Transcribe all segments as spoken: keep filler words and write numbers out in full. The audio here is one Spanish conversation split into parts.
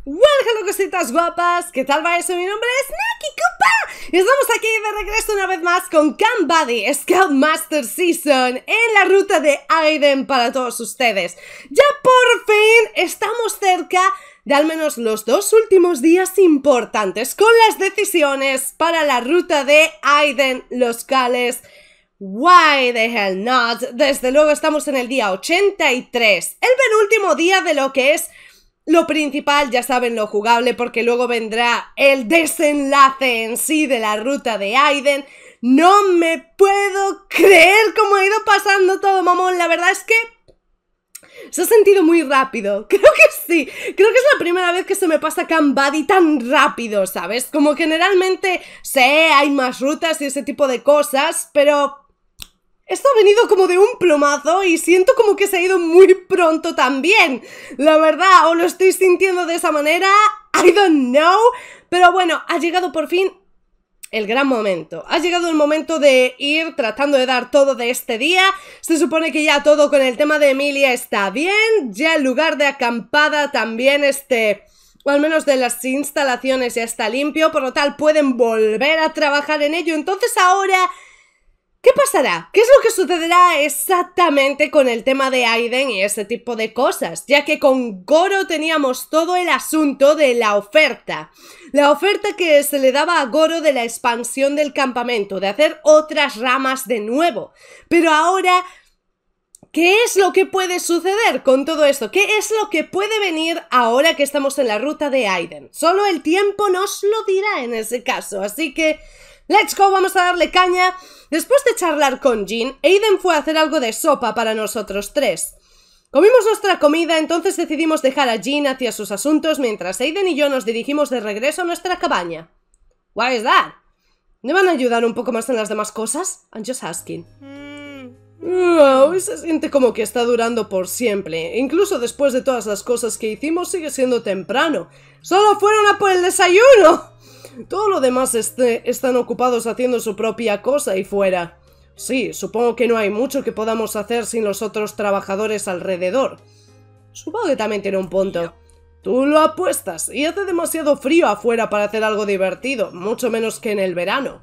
Well, hello cositas guapas, ¿qué tal va eso? Mi nombre es Naki Koopa y estamos aquí de regreso una vez más con Camp Buddy Scoutmaster Season en la ruta de Aiden para todos ustedes. Ya por fin estamos cerca de al menos los dos últimos días importantes con las decisiones para la ruta de Aiden Los Cales. Why the hell not? Desde luego estamos en el día ochenta y tres, el penúltimo día de lo que es lo principal, ya saben, lo jugable, porque luego vendrá el desenlace en sí de la ruta de Aiden. No me puedo creer cómo ha ido pasando todo, mamón. La verdad es que se ha sentido muy rápido. Creo que sí. Creo que es la primera vez que se me pasa Camp Buddy tan rápido, ¿sabes? Como generalmente sé, hay más rutas y ese tipo de cosas, pero esto ha venido como de un plumazo y siento como que se ha ido muy pronto también. La verdad, o lo estoy sintiendo de esa manera, I don't know. Pero bueno, ha llegado por fin el gran momento. Ha llegado el momento de ir tratando de dar todo de este día. Se supone que ya todo con el tema de Emilia está bien. Ya el lugar de acampada también este, o al menos de las instalaciones ya está limpio. Por lo tal pueden volver a trabajar en ello. Entonces ahora, ¿qué pasará? ¿Qué es lo que sucederá exactamente con el tema de Aiden y ese tipo de cosas? Ya que con Goro teníamos todo el asunto de la oferta. La oferta que se le daba a Goro de la expansión del campamento, de hacer otras ramas de nuevo. Pero ahora, ¿qué es lo que puede suceder con todo esto? ¿Qué es lo que puede venir ahora que estamos en la ruta de Aiden? Solo el tiempo nos lo dirá en ese caso, así que let's go, vamos a darle caña. Después de charlar con Jin, Aiden fue a hacer algo de sopa para nosotros tres. Comimos nuestra comida, entonces decidimos dejar a Jin hacia sus asuntos mientras Aiden y yo nos dirigimos de regreso a nuestra cabaña. What is that? ¿Me van a ayudar un poco más en las demás cosas? I'm just asking. Oh, se siente como que está durando por siempre. Incluso después de todas las cosas que hicimos sigue siendo temprano. ¡Solo fueron a por el desayuno! Todo lo demás este, están ocupados haciendo su propia cosa y fuera. Sí, supongo que no hay mucho que podamos hacer sin los otros trabajadores alrededor. Supongo que también tiene un punto. Tú lo apuestas, y hace demasiado frío afuera para hacer algo divertido, mucho menos que en el verano.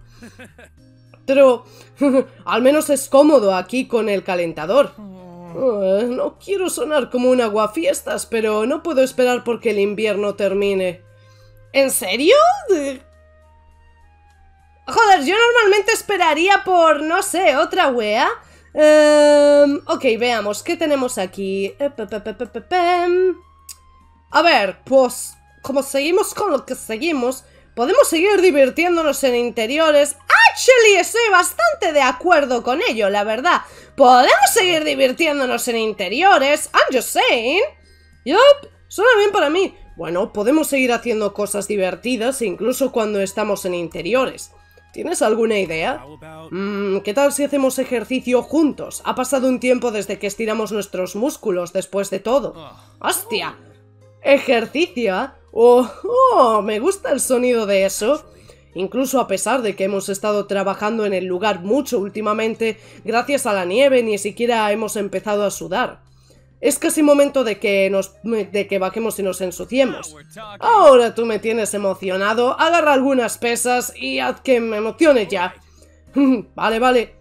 Pero al menos es cómodo aquí con el calentador. Uh, no quiero sonar como un aguafiestas, pero no puedo esperar porque el invierno termine. ¿En serio? Joder, yo normalmente esperaría por, no sé, otra wea. Um, ok, veamos, ¿qué tenemos aquí? A ver, pues, como seguimos con lo que seguimos, podemos seguir divirtiéndonos en interiores. Actually, estoy bastante de acuerdo con ello, la verdad. Podemos seguir divirtiéndonos en interiores. I'm just saying. Yup, suena bien para mí. Bueno, podemos seguir haciendo cosas divertidas incluso cuando estamos en interiores. ¿Tienes alguna idea? Mm, ¿qué tal si hacemos ejercicio juntos? Ha pasado un tiempo desde que estiramos nuestros músculos después de todo. ¡Hostia! ¿Ejercicio? Oh, oh, me gusta el sonido de eso. Incluso a pesar de que hemos estado trabajando en el lugar mucho últimamente, gracias a la nieve ni siquiera hemos empezado a sudar. Es casi momento de que nos de que bajemos y nos ensuciemos. Ahora tú me tienes emocionado. Agarra algunas pesas y haz que me emocione ya. Vale, vale.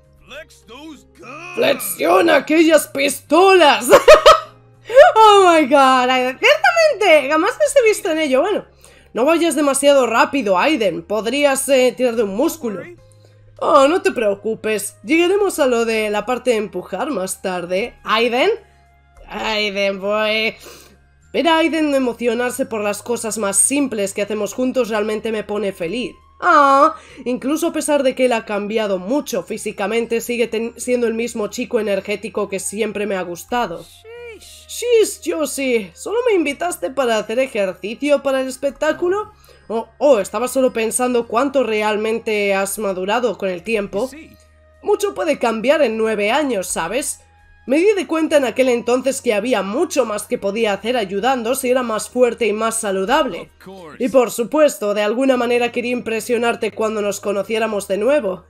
¡Flexiona aquellas pistolas! ¡Oh, my God! Ciertamente, jamás me he visto en ello. Bueno, no vayas demasiado rápido, Aiden. Podrías eh, tirar de un músculo. Oh, no te preocupes. Llegaremos a lo de la parte de empujar más tarde. ¿Aiden? Aiden, boy. Ver a Aiden emocionarse por las cosas más simples que hacemos juntos realmente me pone feliz. Ah, incluso a pesar de que él ha cambiado mucho físicamente, sigue siendo el mismo chico energético que siempre me ha gustado. Shish, Josie, ¿solo me invitaste para hacer ejercicio para el espectáculo? Oh, oh, estaba solo pensando cuánto realmente has madurado con el tiempo. Mucho puede cambiar en nueve años, ¿sabes? Me di de cuenta en aquel entonces que había mucho más que podía hacer ayudando si era más fuerte y más saludable. Y por supuesto, de alguna manera quería impresionarte cuando nos conociéramos de nuevo.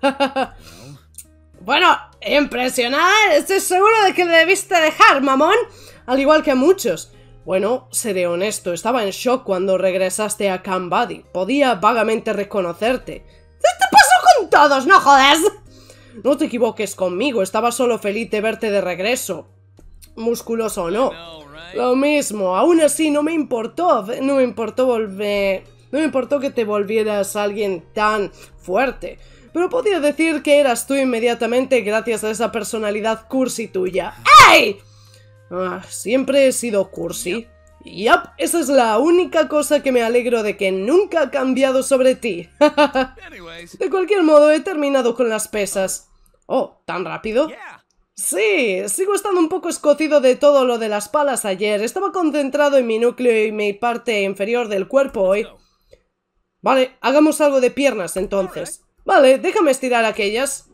Bueno, impresionar, estoy seguro de que le debiste dejar, mamón. Al igual que a muchos. Bueno, seré honesto, estaba en shock cuando regresaste a Camp Buddy. Podía vagamente reconocerte. ¿Qué te pasó con todos? ¡No jodas! No te equivoques conmigo, estaba solo feliz de verte de regreso. Musculoso o no. Lo mismo, aún así no me importó, no me importó volver... No me importó que te volvieras alguien tan fuerte. Pero podía decir que eras tú inmediatamente gracias a esa personalidad cursi tuya. ¡Ey! Ah, siempre he sido cursi. Yup, esa es la única cosa que me alegro de que nunca ha cambiado sobre ti. De cualquier modo, he terminado con las pesas. Oh, ¿tan rápido? Sí, sigo estando un poco escocido de todo lo de las palas ayer. Estaba concentrado en mi núcleo y mi parte inferior del cuerpo hoy. Vale, hagamos algo de piernas entonces. Vale, déjame estirar aquellas.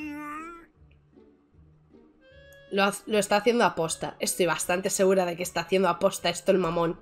Lo, lo está haciendo aposta. Estoy bastante segura de que está haciendo aposta esto el mamón.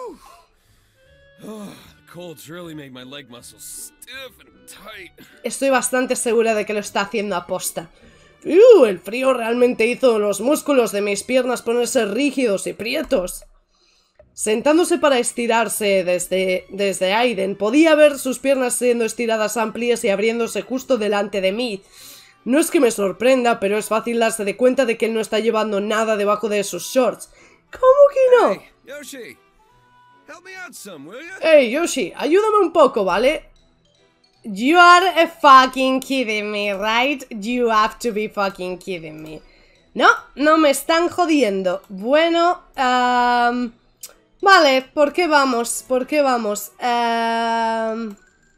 Estoy bastante segura de que lo está haciendo aposta. Uh, el frío realmente hizo los músculos de mis piernas ponerse rígidos y prietos. Sentándose para estirarse desde, desde Aiden, podía ver sus piernas siendo estiradas amplias y abriéndose justo delante de mí. No es que me sorprenda, pero es fácil darse de cuenta de que él no está llevando nada debajo de sus shorts. ¿Cómo que no? Hey, Yoshi, help me out some, will you? Hey, Yoshi, ayúdame un poco, ¿vale? You are fucking kidding me, right? You have to be fucking kidding me. No, no me están jodiendo. Bueno, um, vale, ¿por qué vamos? ¿Por qué vamos? Um,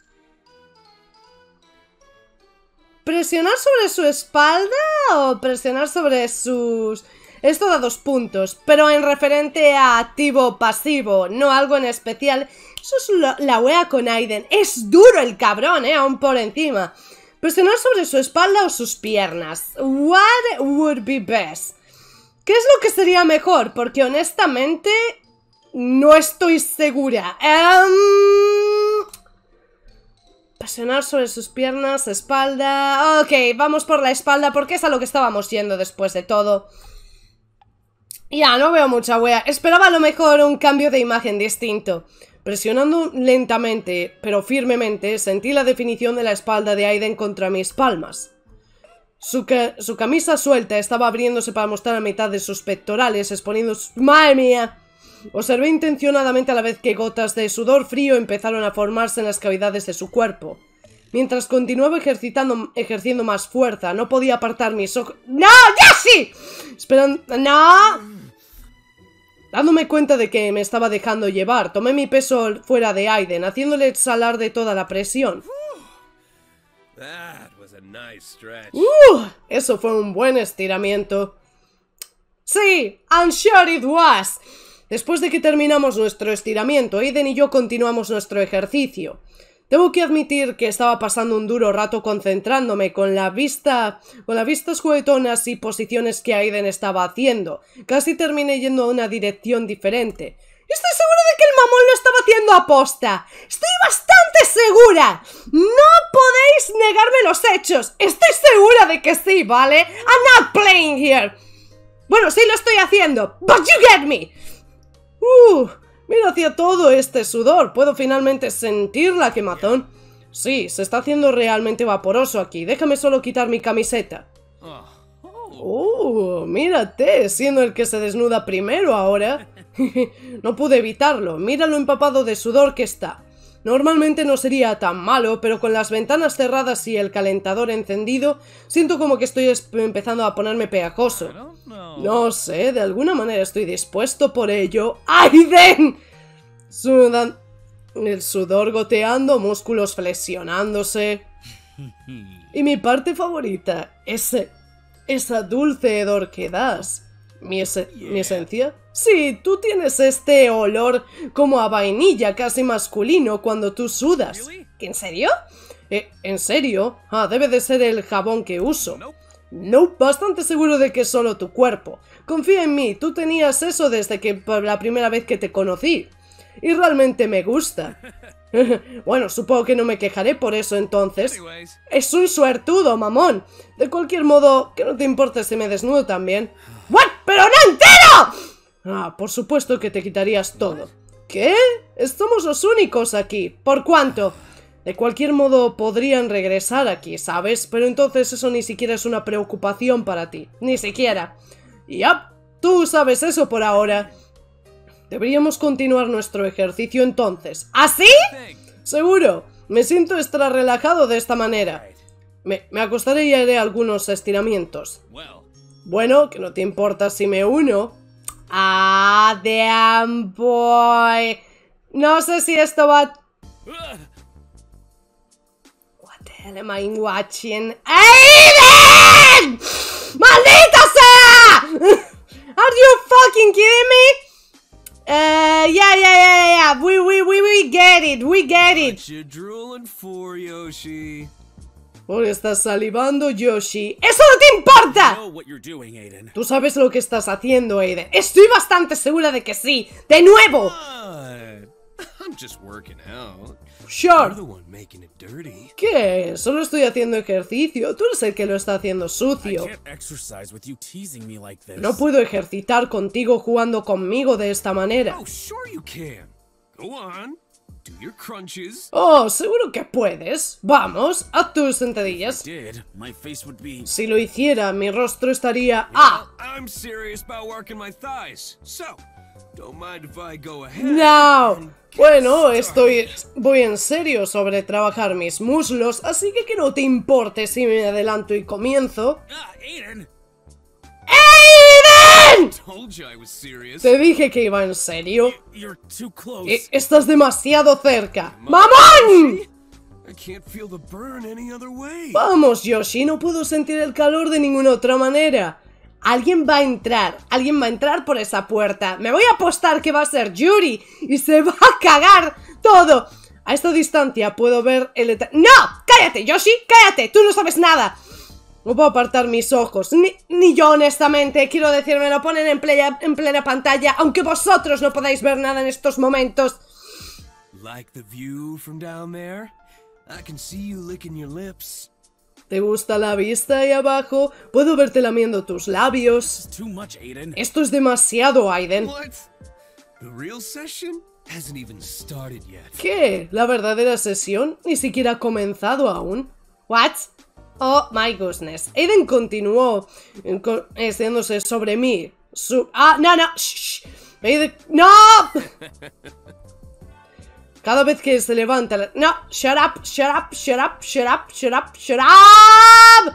¿Presionar sobre su espalda o presionar sobre sus...? Esto da dos puntos, pero en referente a activo-pasivo, no algo en especial. Eso es la, la wea con Aiden. Es duro el cabrón, eh, aún por encima. ¿Presionar sobre su espalda o sus piernas? What would be best? ¿Qué es lo que sería mejor? Porque honestamente no estoy segura. Um... Presionar sobre sus piernas, espalda... Ok, vamos por la espalda porque es a lo que estábamos yendo después de todo. Ya, no veo mucha wea. Esperaba a lo mejor un cambio de imagen distinto. Presionando lentamente, pero firmemente, sentí la definición de la espalda de Aiden contra mis palmas. Su, ca su camisa suelta estaba abriéndose para mostrar la mitad de sus pectorales, exponiendo sus... ¡Madre mía! Observé intencionadamente a la vez que gotas de sudor frío empezaron a formarse en las cavidades de su cuerpo. Mientras continuaba ejercitando, ejerciendo más fuerza, no podía apartar mis ojos... ¡No! ¡Ya sí! Esperando... ¡No! Dándome cuenta de que me estaba dejando llevar, tomé mi peso fuera de Aiden, haciéndole exhalar de toda la presión. Uh, eso fue un buen estiramiento. Sí, I'm sure it was. Después de que terminamos nuestro estiramiento, Aiden y yo continuamos nuestro ejercicio. Debo que admitir que estaba pasando un duro rato concentrándome con la vista, con las vistas juguetonas y posiciones que Aiden estaba haciendo. Casi terminé yendo a una dirección diferente. Estoy segura de que el mamón lo estaba haciendo aposta. Estoy bastante segura. No podéis negarme los hechos. Estoy segura de que sí, ¿vale? I'm not playing here. Bueno, sí lo estoy haciendo. But you get me. Uh... Mira hacia todo este sudor. ¿Puedo finalmente sentir la quemazón? Sí, se está haciendo realmente vaporoso aquí. Déjame solo quitar mi camiseta. ¡Oh! Mírate, siendo el que se desnuda primero ahora. No pude evitarlo. Mira lo empapado de sudor que está. Normalmente no sería tan malo, pero con las ventanas cerradas y el calentador encendido, siento como que estoy empezando a ponerme pegajoso. No sé, de alguna manera estoy dispuesto por ello. ¡Aiden! Sudan... El sudor goteando, músculos flexionándose. Y mi parte favorita, ese... esa dulce hedor que das. ¿Mi, ese... ¿Mi esencia? Sí, tú tienes este olor como a vainilla casi masculino cuando tú sudas. ¿En serio? Eh, ¿En serio? Ah, debe de ser el jabón que uso. No, bastante seguro de que es solo tu cuerpo. Confía en mí, tú tenías eso desde que por la primera vez que te conocí. Y realmente me gusta. Bueno, supongo que no me quejaré por eso entonces. Es un suertudo, mamón. De cualquier modo, que no te importe si me desnudo también. ¿What? ¡Pero no entero! Ah, por supuesto que te quitarías todo. ¿Qué? Somos los únicos aquí. ¿Por cuánto? De cualquier modo podrían regresar aquí, ¿sabes? Pero entonces eso ni siquiera es una preocupación para ti. Ni siquiera. Yap, tú sabes eso por ahora. Deberíamos continuar nuestro ejercicio entonces. ¿Así? Seguro. Me siento extra relajado de esta manera. Me, me acostaré y haré algunos estiramientos. Bueno, que no te importa si me uno. Ah, damn boy. No sé si esto va... What the hell am I watching? ¡Aiden! ¡Maldita sea! Are you fucking kidding me? Uh, yeah, yeah, yeah, yeah. We, we, we, we get it. We get it. What you drooling for, Yoshi? ¿Por qué estás salivando, Yoshi? ¡Eso no te importa! know what you're doing, Aiden. Tú sabes lo que estás haciendo, Aiden. Estoy bastante segura de que sí. ¡De nuevo! What? I'm just working out. Sure. You're the one making it dirty. ¿Qué? Solo estoy haciendo ejercicio. Tú eres el que lo está haciendo I sucio. can't exercise with you teasing me like this. No puedo ejercitar contigo jugando conmigo de esta manera. Oh, sure you can. Go on. Do your crunches. Oh, seguro que puedes. Vamos, haz tus sentadillas. Did my face would be Si lo hiciera, mi rostro estaría... ¡Ah! I'm serious about working my thighs. So, don't mind if I go ahead. No. Bueno, estoy... Voy en serio sobre trabajar mis muslos, así que que no te importe si me adelanto y comienzo. Ah, Aiden. ¡Aiden! Told you I was serious. Te dije que iba en serio. You're too close. Eh, estás demasiado cerca. ¡Mamón! I can't feel the burn any other way. Vamos, Yoshi, no puedo sentir el calor de ninguna otra manera. Alguien va a entrar, alguien va a entrar por esa puerta. Me voy a apostar que va a ser Yuri y se va a cagar todo. A esta distancia puedo ver el... ¡No! ¡Cállate, Yoshi! ¡Cállate! ¡Tú no sabes nada! No puedo apartar mis ojos, ni, ni yo honestamente. Quiero decir, me lo ponen en plena, en plena pantalla, aunque vosotros no podáis ver nada en estos momentos. Like the view from down there? I can see you licking your lips. ¿Te gusta la vista ahí abajo? Puedo verte lamiendo tus labios. Too much, Aiden. Esto es demasiado, Aiden. What? The real session hasn't even started yet. ¿Qué? ¿La verdadera sesión? Ni siquiera ha comenzado aún. ¿What? Oh my goodness. Aiden continuó enseñándose sobre mí. Su... Ah, no, no. Shh. Aiden... ¡No! Cada vez que se levanta... La... No, shut up, shut up, shut up, shut up, shut up, shut up.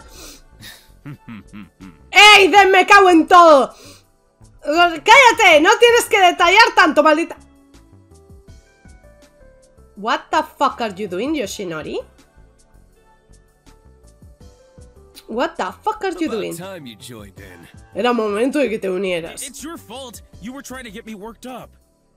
Aiden, me cago en todo. Cállate, no tienes que detallar tanto, maldita. What the fuck are you doing, Yoshinori? What the fuck are you doing? About time you joined in. Era momento de que te unieras. It's your fault. You were trying to get me worked up.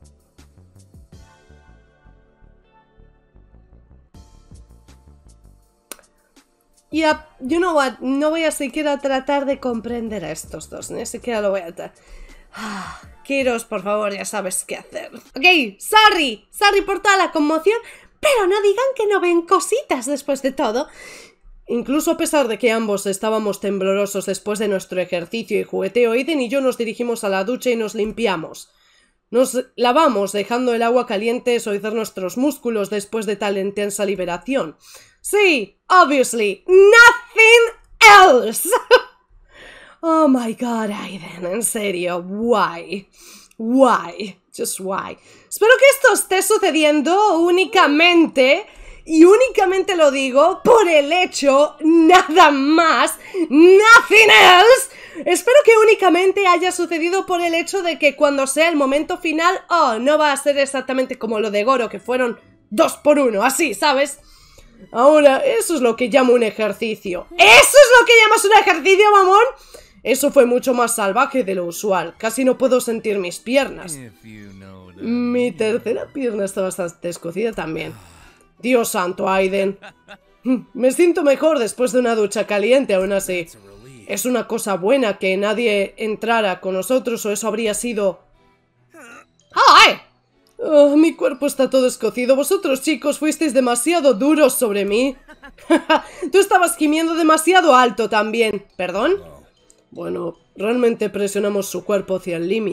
Yep, you know what, no voy a siquiera tratar de comprender a estos dos, ni siquiera lo voy a tratar. Ah, Kiros, por favor, ya sabes qué hacer. Ok, sorry, sorry por toda la conmoción, pero no digan que no ven cositas después de todo. Incluso a pesar de que ambos estábamos temblorosos después de nuestro ejercicio y jugueteo, Aiden y yo nos dirigimos a la ducha y nos limpiamos. Nos lavamos dejando el agua caliente suavizar nuestros músculos después de tal intensa liberación. Sí, obviously, nothing else. Oh my god, Aiden, en serio, why? Why? Just why? Espero que esto esté sucediendo únicamente, y únicamente lo digo por el hecho, nada más, nothing else. Espero que únicamente haya sucedido por el hecho de que cuando sea el momento final, oh, no va a ser exactamente como lo de Goro, que fueron dos por uno, así, ¿sabes? Ahora, eso es lo que llamo un ejercicio. ¿Eso es lo que llamas un ejercicio, mamón? Eso fue mucho más salvaje de lo usual. Casi no puedo sentir mis piernas. If you know the... Mi tercera pierna está bastante escocida también. Dios santo, Aiden. Me siento mejor después de una ducha caliente, aún así. Es una cosa buena que nadie entrara con nosotros, o eso habría sido... ¡Ay! Oh, mi cuerpo está todo escocido. Vosotros, chicos, fuisteis demasiado duros sobre mí. Tú estabas gimiendo demasiado alto también. ¿Perdón? Bueno, realmente presionamos su cuerpo hacia el límite.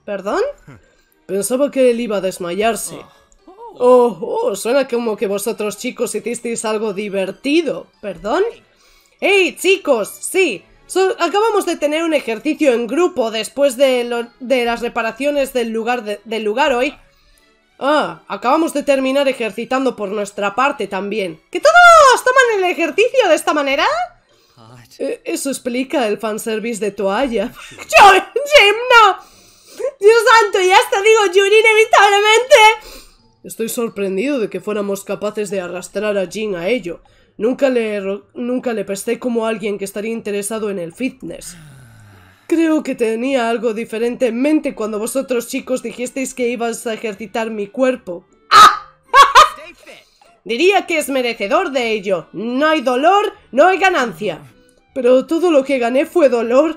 ¿Perdón? Pensaba que él iba a desmayarse. Oh, oh, suena como que vosotros chicos hicisteis algo divertido. ¿Perdón? ¡Hey, chicos! Sí, so, acabamos de tener un ejercicio en grupo después de, lo, de las reparaciones del lugar, de, del lugar hoy. Ah, acabamos de terminar ejercitando por nuestra parte también. ¿Que todos toman el ejercicio de esta manera? Eh, eso explica el fanservice de toalla. ¡Yo, Jim, no! ¡Dios santo, ya está, digo, Yuri, inevitablemente! Estoy sorprendido de que fuéramos capaces de arrastrar a Jin a ello. Nunca le, nunca le presté como alguien que estaría interesado en el fitness. Creo que tenía algo diferente en mente cuando vosotros chicos dijisteis que ibas a ejercitar mi cuerpo. ¡Ah! Diría que es merecedor de ello. No hay dolor, no hay ganancia. Pero todo lo que gané fue dolor.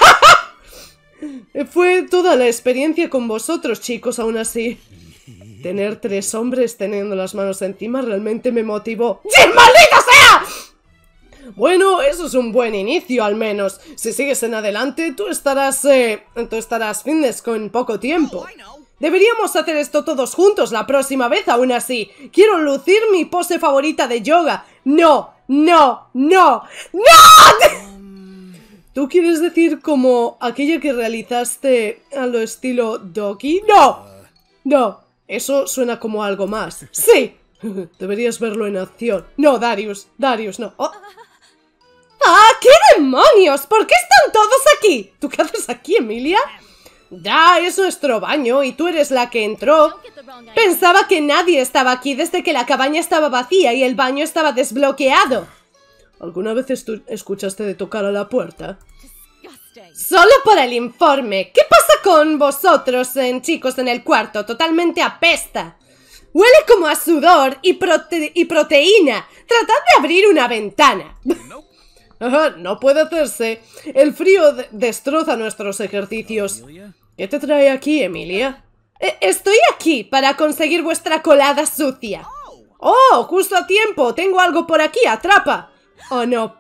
Fue toda la experiencia con vosotros, chicos, aún así. Tener tres hombres teniendo las manos encima realmente me motivó. ¡Sí, maldita sea! Bueno, eso es un buen inicio, al menos. Si sigues en adelante, tú estarás, eh, tú estarás fitness con poco tiempo. Deberíamos hacer esto todos juntos la próxima vez, aún así. Quiero lucir mi pose favorita de yoga. No, no, no, no. ¿Tú quieres decir como aquella que realizaste a lo estilo Doki? No, no, eso suena como algo más. Sí, deberías verlo en acción. No, Darius, Darius, no. Oh. ¡Ah, qué demonios! ¿Por qué están todos aquí? ¿Tú qué haces aquí, Emilia? Ya, es nuestro baño y tú eres la que entró. Pensaba que nadie estaba aquí desde que la cabaña estaba vacía y el baño estaba desbloqueado. ¿Alguna vez escuchaste de tocar a la puerta? Solo por el informe. ¿Qué pasa con vosotros, en, chicos, en el cuarto? Totalmente apesta. Huele como a sudor y, prote y proteína. Tratad de abrir una ventana. Ajá, no puede hacerse. El frío de destroza nuestros ejercicios. ¿Qué te trae aquí, Emilia? E estoy aquí para conseguir vuestra colada sucia. ¡Oh, justo a tiempo! Tengo algo por aquí, atrapa. ¡Oh, no!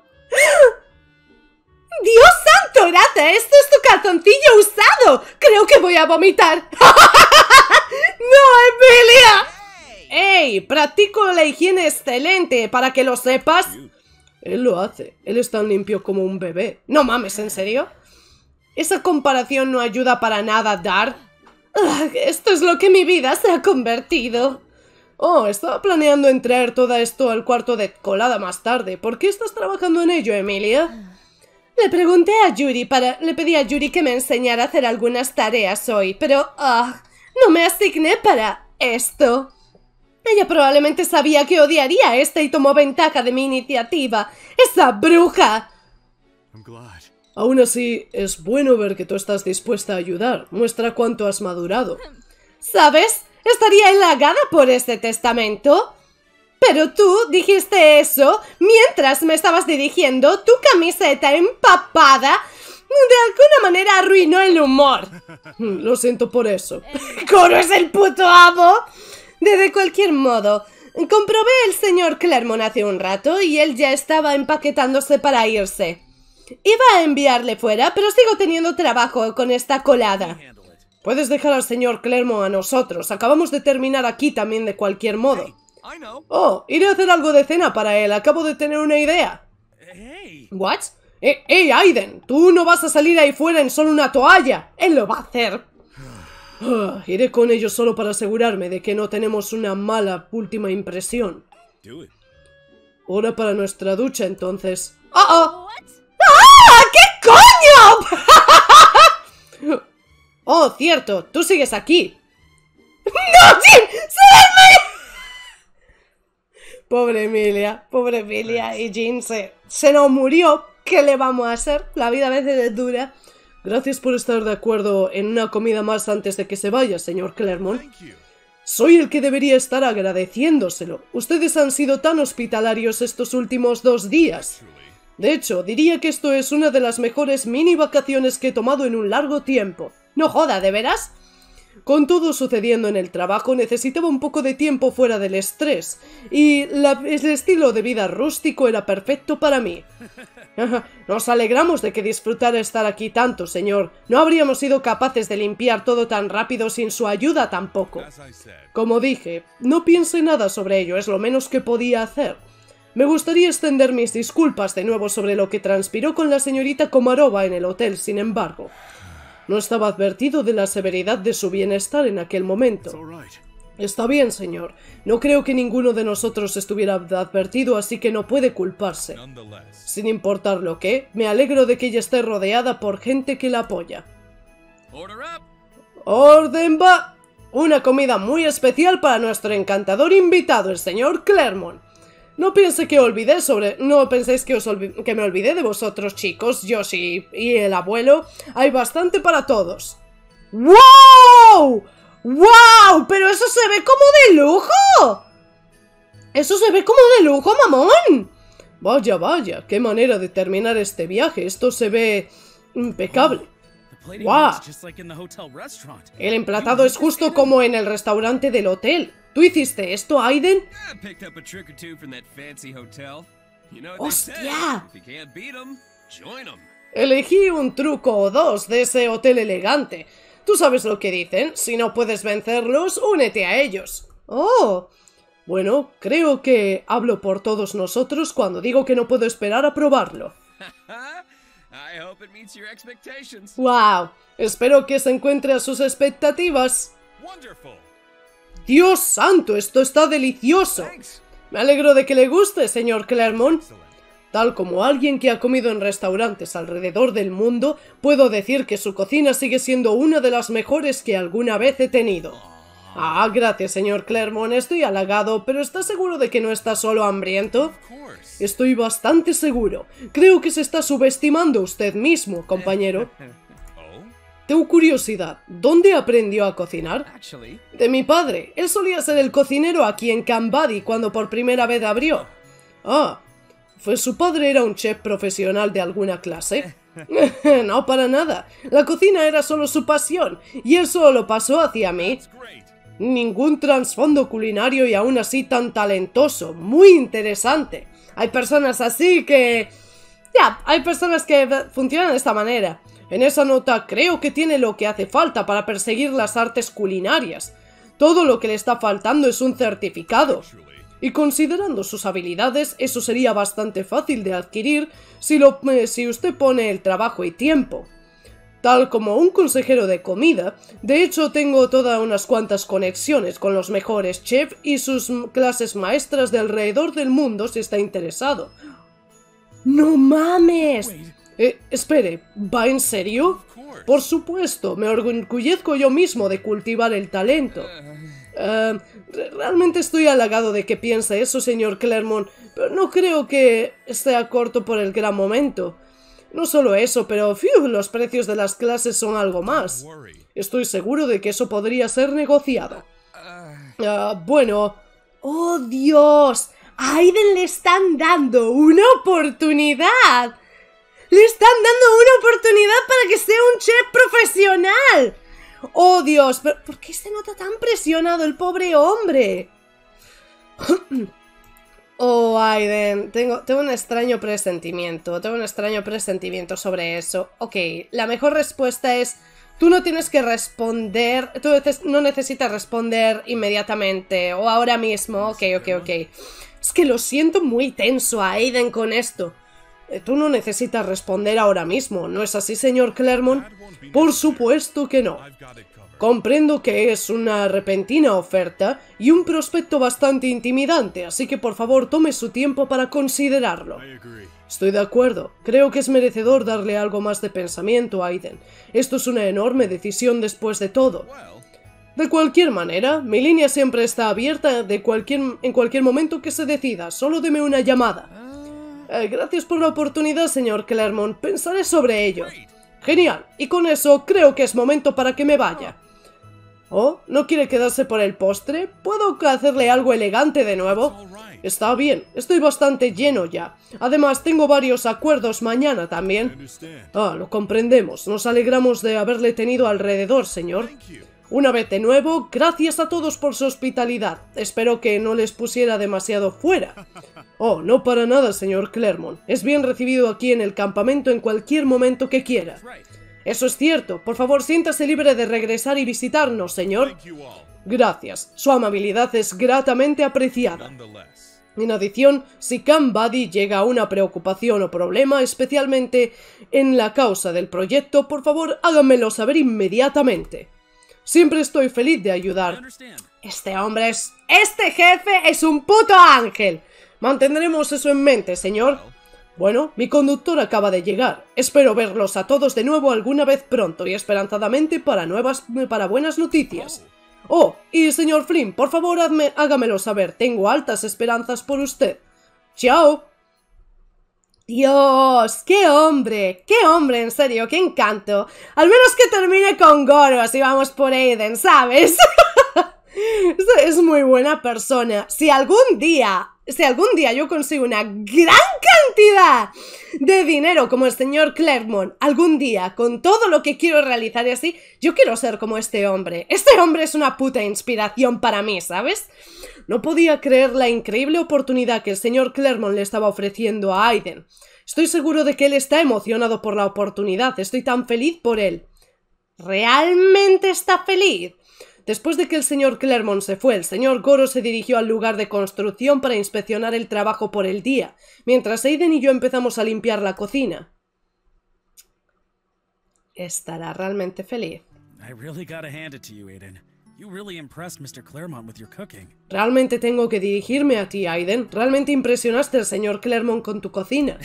¡Dios santo, Rata! ¡Esto es tu calzoncillo usado! ¡Creo que voy a vomitar! ¡No, Emilia! ¡Ey! Practico la higiene excelente, para que lo sepas. Él lo hace. Él es tan limpio como un bebé. No mames, ¿en serio? Esa comparación no ayuda para nada, Dar. Ugh, esto es lo que mi vida se ha convertido. Oh, estaba planeando en traer todo esto al cuarto de colada más tarde. ¿Por qué estás trabajando en ello, Emilia? Le pregunté a Yuri para... Le pedí a Yuri que me enseñara a hacer algunas tareas hoy, pero... Uh, no me asigné para esto. Ella probablemente sabía que odiaría este y tomó ventaja de mi iniciativa. ¡Esa bruja! Aún así, es bueno ver que tú estás dispuesta a ayudar. Muestra cuánto has madurado. ¿Sabes? Estaría halagada por este testamento. Pero tú dijiste eso mientras me estabas dirigiendo. Tu camiseta empapada de alguna manera arruinó el humor. Lo siento por eso. ¡Coro es el puto amo! De cualquier modo, comprobé el señor Clermont hace un rato y él ya estaba empaquetándose para irse. Iba a enviarle fuera, pero sigo teniendo trabajo con esta colada. Puedes dejar al señor Clermont a nosotros. Acabamos de terminar aquí también de cualquier modo. Oh, iré a hacer algo de cena para él. Acabo de tener una idea. ¿What? Eh, ¡Hey, Aiden! Tú no vas a salir ahí fuera en solo una toalla. Él lo va a hacer. Uh, iré con ellos solo para asegurarme de que no tenemos una mala última impresión. Hora para nuestra ducha, entonces. ¡Oh, oh! ¡Ah! ¿Qué coño? Oh, cierto, tú sigues aquí. ¡No, Jim! ¡Se desmayó! Pobre Emilia, pobre Emilia. Y Jim se, se nos murió. ¿Qué le vamos a hacer? La vida a veces es dura. Gracias por estar de acuerdo en una comida más antes de que se vaya, señor Clermont. Soy el que debería estar agradeciéndoselo. Ustedes han sido tan hospitalarios estos últimos dos días. De hecho, diría que esto es una de las mejores mini vacaciones que he tomado en un largo tiempo. No joda, ¿de veras? Con todo sucediendo en el trabajo, necesitaba un poco de tiempo fuera del estrés, y la, el estilo de vida rústico era perfecto para mí. Nos alegramos de que disfrutara estar aquí tanto, señor. No habríamos sido capaces de limpiar todo tan rápido sin su ayuda tampoco. Como dije, no piense nada sobre ello, es lo menos que podía hacer. Me gustaría extender mis disculpas de nuevo sobre lo que transpiró con la señorita Komarova en el hotel, sin embargo. No estaba advertido de la severidad de su bienestar en aquel momento. Está bien, señor. No creo que ninguno de nosotros estuviera advertido, así que no puede culparse. Sin importar lo que, me alegro de que ella esté rodeada por gente que la apoya. ¡Orden va! Una comida muy especial para nuestro encantador invitado, el señor Clermont. No piense que olvidé sobre... No penséis que, os olvi... que me olvidé de vosotros, chicos, Yoshi y el abuelo. Hay bastante para todos. ¡Wow! ¡Wow! ¡Pero eso se ve como de lujo! ¡Eso se ve como de lujo, mamón! Vaya, vaya, qué manera de terminar este viaje. Esto se ve impecable. ¡Wow! El emplatado es justo como en el restaurante del hotel. ¿Tú hiciste esto, Aiden? ¡Hostia! Elegí un truco o dos de ese hotel elegante. Tú sabes lo que dicen, si no puedes vencerlos, únete a ellos. ¡Oh! Bueno, creo que hablo por todos nosotros cuando digo que no puedo esperar a probarlo. ¡Wow! Espero que se encuentre a sus expectativas. ¡Dios santo! ¡Esto está delicioso! Me alegro de que le guste, señor Clermont. Tal como alguien que ha comido en restaurantes alrededor del mundo, puedo decir que su cocina sigue siendo una de las mejores que alguna vez he tenido. Ah, gracias, señor Clermont. Estoy halagado, pero ¿está seguro de que no está solo hambriento? Estoy bastante seguro. Creo que se está subestimando usted mismo, compañero. Tengo curiosidad, ¿dónde aprendió a cocinar? De mi padre. Él solía ser el cocinero aquí en Kambadi cuando por primera vez abrió. Ah, ¿pues su padre era un chef profesional de alguna clase? No, para nada. La cocina era solo su pasión, y él solo lo pasó hacia mí. Ningún trasfondo culinario y aún así tan talentoso. Muy interesante. Hay personas así que... Ya, hay personas que funcionan de esta manera. En esa nota creo que tiene lo que hace falta para perseguir las artes culinarias. Todo lo que le está faltando es un certificado. Y considerando sus habilidades, eso sería bastante fácil de adquirir si, lo, eh, si usted pone el trabajo y tiempo. Tal como un consejero de comida, de hecho tengo todas unas cuantas conexiones con los mejores chefs y sus clases maestras de alrededor del mundo si está interesado. ¡No mames! Eh, espere, ¿va en serio? Por supuesto, me orgullezco yo mismo de cultivar el talento. Uh, realmente estoy halagado de que piense eso, señor Clermont, pero no creo que esté a corto por el gran momento. No solo eso, pero fiu, los precios de las clases son algo más. Estoy seguro de que eso podría ser negociado. Uh, bueno... ¡Oh, Dios! A Aiden le están dando una oportunidad. ¡Le están dando una oportunidad para que sea un chef profesional! ¡Oh, Dios! ¿Pero por qué se nota tan presionado el pobre hombre? Oh, Aiden, tengo, tengo un extraño presentimiento. Tengo un extraño presentimiento sobre eso. Ok, la mejor respuesta es... Tú no tienes que responder... Tú no necesitas responder inmediatamente o ahora mismo. Ok, ok, ok. Es que lo siento muy tenso a Aiden con esto. Tú no necesitas responder ahora mismo, ¿no es así, señor Clermont? Por supuesto que no. Comprendo que es una repentina oferta y un prospecto bastante intimidante, así que por favor tome su tiempo para considerarlo. Estoy de acuerdo. Creo que es merecedor darle algo más de pensamiento a Aiden. Esto es una enorme decisión después de todo. De cualquier manera, mi línea siempre está abierta de cualquier, en cualquier momento que se decida. Solo deme una llamada. Eh, gracias por la oportunidad, señor Clermont. Pensaré sobre ello. Genial. Y con eso creo que es momento para que me vaya. ¿Oh? ¿No quiere quedarse por el postre? ¿Puedo hacerle algo elegante de nuevo? Está bien. Estoy bastante lleno ya. Además, tengo varios acuerdos mañana también. Ah, lo comprendemos. Nos alegramos de haberle tenido alrededor, señor. Una vez de nuevo, gracias a todos por su hospitalidad. Espero que no les pusiera demasiado fuera. Oh, no para nada, señor Claremont. Es bien recibido aquí en el campamento en cualquier momento que quiera. Eso es cierto. Por favor, siéntase libre de regresar y visitarnos, señor. Gracias. Su amabilidad es gratamente apreciada. En adición, si Camp Buddy llega a una preocupación o problema, especialmente en la causa del proyecto, por favor, háganmelo saber inmediatamente. Siempre estoy feliz de ayudar. Este hombre es... Este jefe es un puto ángel. Mantendremos eso en mente, señor. Bueno, mi conductor acaba de llegar. Espero verlos a todos de nuevo alguna vez pronto y esperanzadamente para nuevas... para buenas noticias. Oh, y señor Flynn, por favor, hazme, hágamelo saber. Tengo altas esperanzas por usted. Chao. Dios, qué hombre, qué hombre, en serio, qué encanto. Al menos que termine con Goros y vamos por Aiden, ¿sabes? Es muy buena persona. Si algún día, si algún día yo consigo una gran cantidad de dinero como el señor Claremont, algún día, con todo lo que quiero realizar y así, yo quiero ser como este hombre. Este hombre es una puta inspiración para mí, ¿sabes? No podía creer la increíble oportunidad que el señor Claremont le estaba ofreciendo a Aiden. Estoy seguro de que él está emocionado por la oportunidad. Estoy tan feliz por él. ¿Realmente está feliz? Después de que el señor Claremont se fue, el señor Goro se dirigió al lugar de construcción para inspeccionar el trabajo por el día, mientras Aiden y yo empezamos a limpiar la cocina. Estará realmente feliz. I really gotta hand it to you, Aiden. You really impressed mister Claremont with your cooking. Realmente tengo que dirigirme a ti, Aiden. Realmente impresionaste al señor Claremont con tu cocina.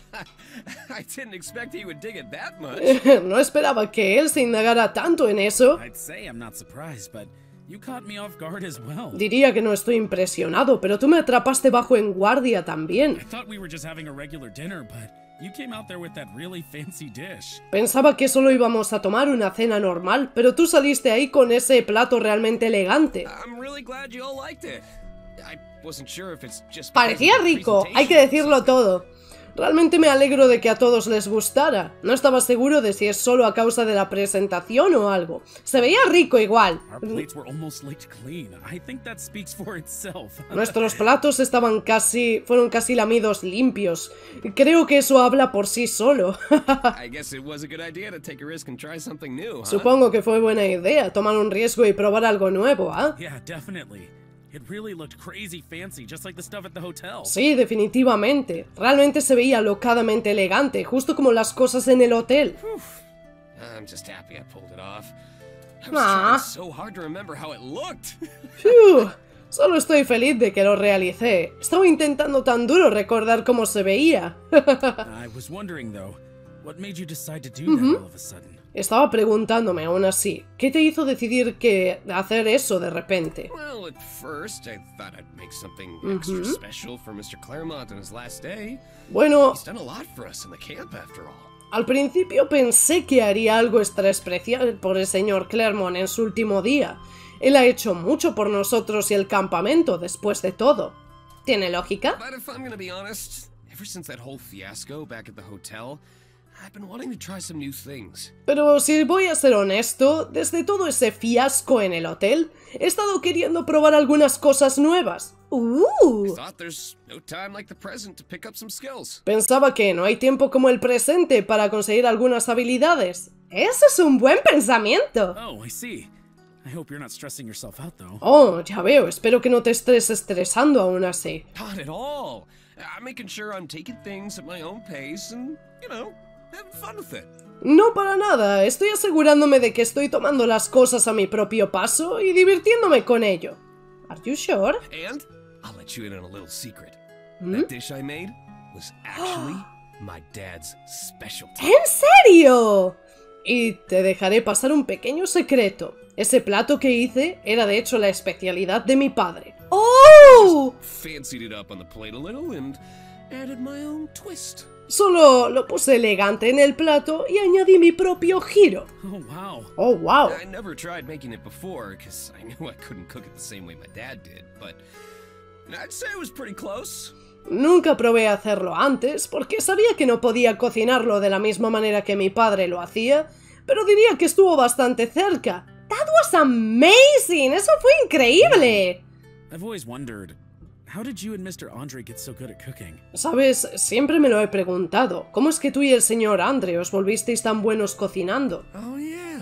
I didn't expect he would dig it that much. No esperaba que él se indagara tanto en eso. I'd say I'm not surprised, but you caught me off guard as well. Diría que no estoy impresionado, pero tú me atrapaste bajo en guardia también. I thought we were just having a regular dinner, but you came out there with that really fancy dish. Pensaba que solo íbamos a tomar una cena normal, pero tú saliste ahí con ese plato realmente elegante. I'm really glad you all liked it. I wasn't sure if it's just Parecía rico, hay que decirlo todo. Realmente me alegro de que a todos les gustara. No estaba seguro de si es solo a causa de la presentación o algo. Se veía rico igual. Our plates were almost licked clean. I think that speaks for itself. Nuestros platos estaban casi... fueron casi lamidos limpios. Creo que eso habla por sí solo. I guess it was a good idea to take a risk and try something new, huh? Supongo que fue buena idea tomar un riesgo y probar algo nuevo, ¿ah? ¿eh? Yeah, definitely. It really looked crazy fancy, just like the stuff at the hotel. Sí, definitivamente. Realmente se veía locadamente elegante, justo como las cosas en el hotel. I'm just happy I pulled it off. I was Ah. trying so hard to remember how it looked. Fiu, solo estoy feliz de que lo realicé. Estaba intentando tan duro recordar cómo se veía. I was wondering though, what made you decide to do that all of a sudden? Estaba preguntándome aún así, ¿qué te hizo decidir que hacer eso de repente? Well, at first I thought I'd make something extra special for mister Claremont on his last day. Bueno, He's done a lot for us in the camp after all. al principio pensé que haría algo extra especial por el señor Claremont en su último día. Él ha hecho mucho por nosotros y el campamento después de todo. ¿Tiene lógica? But if I'm gonna be honest, ever since that whole fiasco back at the hotel, I've been wanting to try some new things. Pero si voy a ser honesto, desde todo ese fiasco en el hotel, he estado queriendo probar algunas cosas nuevas. ¡Uh! Thought there's no time like the present to pick up some skills. Pensaba que no hay tiempo como el presente para conseguir algunas habilidades. Eso es un buen pensamiento. Oh, I see. I hope you're not stressing yourself out though. Oh, ya veo, espero que no te estés estresando aún así. Not at all. I'm making sure I'm taking things at my own pace and, you know, having fun with it. No para nada, estoy asegurándome de que estoy tomando las cosas a mi propio paso y divirtiéndome con ello. Are you sure? And I'll let you in on a little secret. That dish I made was actually my dad's specialty. ¿En serio? Y te dejaré pasar un pequeño secreto. Ese plato que hice era de hecho la especialidad de mi padre. ¡Oh! Fancied it up on the plate a little and added my own twist. Solo lo puse elegante en el plato y añadí mi propio giro. Oh, wow. ¡Oh, wow! I never tried making it before because I knew I couldn't cook it the same way my dad did, but I'd say it was pretty close. Nunca probé hacerlo antes porque sabía que no podía cocinarlo de la misma manera que mi padre lo hacía, pero diría que estuvo bastante cerca. Dado was amazing! ¡Eso fue increíble! I've always wondered, how did you and Mister Andre get so good at cooking? Sabes, siempre me lo he preguntado. ¿Cómo es que tú y el señor Andre os volvisteis tan buenos cocinando? Oh, yeah.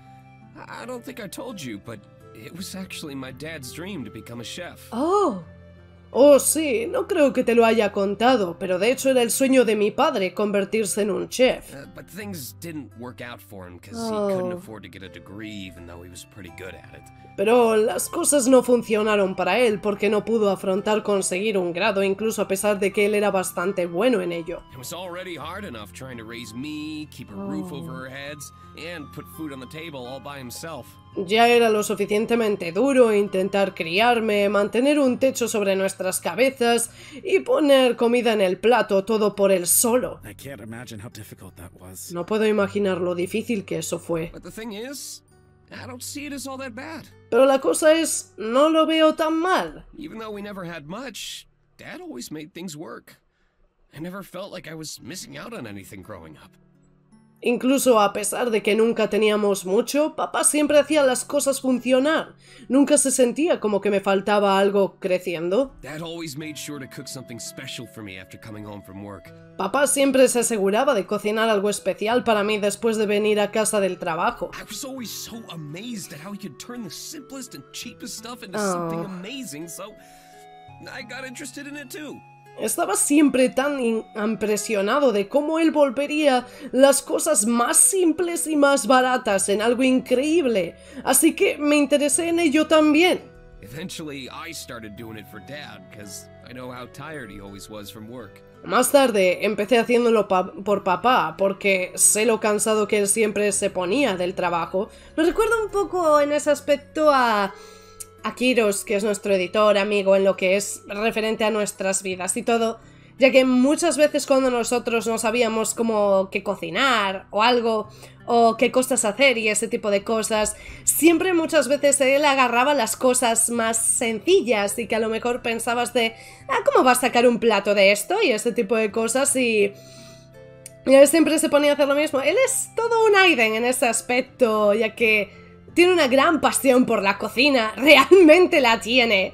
I don't think I told you, but it was actually my dad's dream to become a chef. Oh. Oh, sí, no creo que te lo haya contado, pero de hecho era el sueño de mi padre convertirse en un chef. Uh, but things didn't work out for him because Oh. he couldn't afford to get a degree even though he was pretty good at it. Pero las cosas no funcionaron para él porque no pudo afrontar conseguir un grado, incluso a pesar de que él era bastante bueno en ello. It was already hard enough trying to raise me, keep a roof over our heads, and put food on the table all by himself. Ya era lo suficientemente duro intentar criarme, mantener un techo sobre nuestras cabezas y poner comida en el plato, todo por él solo. I can't imagine how difficult that was. No puedo imaginar lo difícil que eso fue. But the thing is, I don't see it as all that bad. Pero la cosa es, no lo veo tan mal. Even though we never had much, Dad always made things work. I never felt like I was missing out on anything growing up. Incluso a pesar de que nunca teníamos mucho, papá siempre hacía las cosas funcionar. Nunca se sentía como que me faltaba algo creciendo. Dad always made sure to cook something special for me after coming home from work. Papá siempre se aseguraba de cocinar algo especial para mí después de venir a casa del trabajo. I was always so amazed at how he could turn the simplest and cheapest stuff into Oh. something amazing, so I got interested in it too. Estaba siempre tan impresionado de cómo él volvería las cosas más simples y más baratas en algo increíble, así que me interesé en ello también. Eventually, I started doing it for Dad, because I know how tired he always was from work. Más tarde empecé haciéndolo pa- por papá, porque sé lo cansado que él siempre se ponía del trabajo. Me recuerda un poco en ese aspecto a... a Kiros, que es nuestro editor, amigo, en lo que es referente a nuestras vidas y todo, ya que muchas veces cuando nosotros no sabíamos cómo qué cocinar o algo, o qué cosas hacer y ese tipo de cosas, siempre muchas veces él agarraba las cosas más sencillas y que a lo mejor pensabas de, ah, ¿cómo vas a sacar un plato de esto? Y ese tipo de cosas y... y él siempre se ponía a hacer lo mismo. Él es todo un Aiden en ese aspecto, ya que tiene una gran pasión por la cocina, realmente la tiene.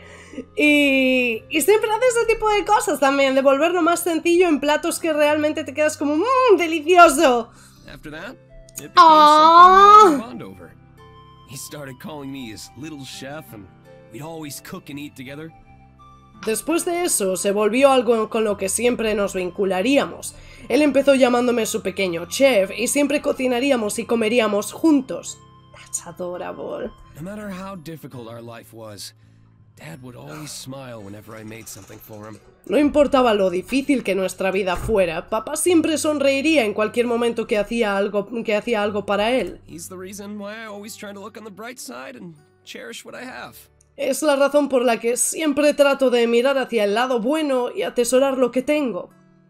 Y, y siempre hace ese tipo de cosas también, de volverlo más sencillo en platos que realmente te quedas como mmm, delicioso. After that, it became Aww. something we could bond over. He started calling me his little chef, and we'd always cook and eat together. Después de eso, se volvió algo con lo que siempre nos vincularíamos. Él empezó llamándome su pequeño chef, y siempre cocinaríamos y comeríamos juntos. That's adorable. No matter how difficult our life was, Dad would always smile whenever I made something for him. No importaba lo difícil que nuestra vida fuera, papá siempre sonreiría en cualquier momento que hacía algo, que hacía algo para él. He's the reason why I always try to look on the bright side and cherish what I have. Es la razón por la que siempre trato de mirar hacia el lado bueno y atesorar lo que tengo.